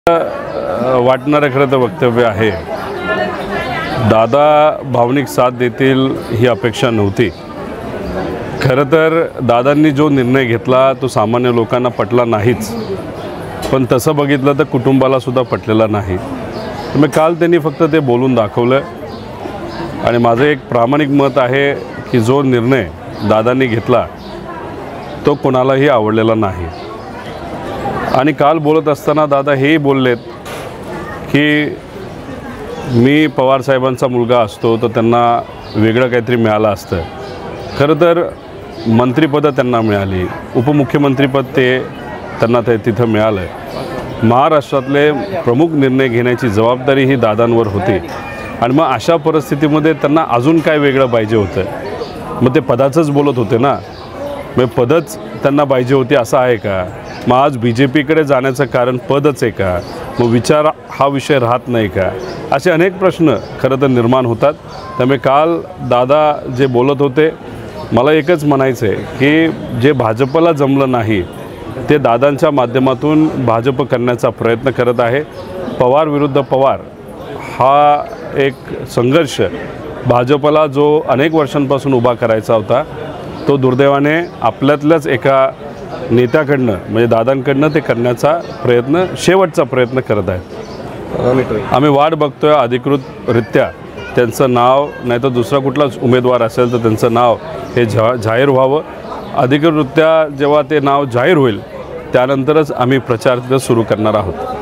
वाटणारं खरं तर वक्तव्य आहे। दादा भावनिक साथ देतील ही अपेक्षा नव्हती। खरं तर दादांनी जो निर्णय घेतला तो सामान्य लोकांना पटला नाहीच, पण तसं बघितलं तर कुटुंबाला सुद्धा पटलेला नाही। मग काल त्यांनी फक्त ते बोलून दाखवलं आणि माझं एक प्रामाणिक मत आहे की जो निर्णय दादांनी घेतला तो कोणालाही आवडलेला नाही। आणि काल बोलत असताना दादा हेही बोललेत की मी पवार साहेबांचा मुलगा असतो तर त्यांना वेगळं काहीतरी मिळालं असतं। खरं तर मंत्रिपद त्यांना मिळाली, उपमुख्यमंत्रीपद त्यांना तिथं मिळालं। महाराष्ट्रातले प्रमुख निर्णय घेण्याची जबाबदारी ही दादांवर होती आणि मग अशा परिस्थितीमध्ये त्यांना अजून काय वेगळं पाहिजे होतं। मग ते पदाचंच बोलत होते ना, मग पदच त्यांना पाहिजे होती असं आहे का? मग आज BJPकडे जाण्याचं कारण पदच आहे का? मग विचार हा विषय राहत नाही का? असे अनेक प्रश्न खरं तर निर्माण होतात। त्यामुळे काल दादा जे बोलत होते मला एकच म्हणायचं आहे की जे भाजपला जमलं नाही ते दादांच्या माध्यमातून भाजप करण्याचा प्रयत्न करत आहे। पवार विरुद्ध पवार हा एक संघर्ष भाजपला जो अनेक वर्षांपासून उभा करायचा होता तो दुर्दैवाने आपल्यातल्याच एका नेत्याकडनं म्हणजे दादांकडनं ते करण्याचा प्रयत्न शेवटचा प्रयत्न करत आहेत। आम्ही वाट बघतोय अधिकृतरित्या त्यांचं नाव नाही तर दुसरा कुठलाच उमेदवार असेल तर त्यांचं नाव हे जाहीर व्हावं। अधिकृतरित्या जेव्हा ते नाव जाहीर होईल त्यानंतरच आम्ही प्रचार सुरू करणार आहोत।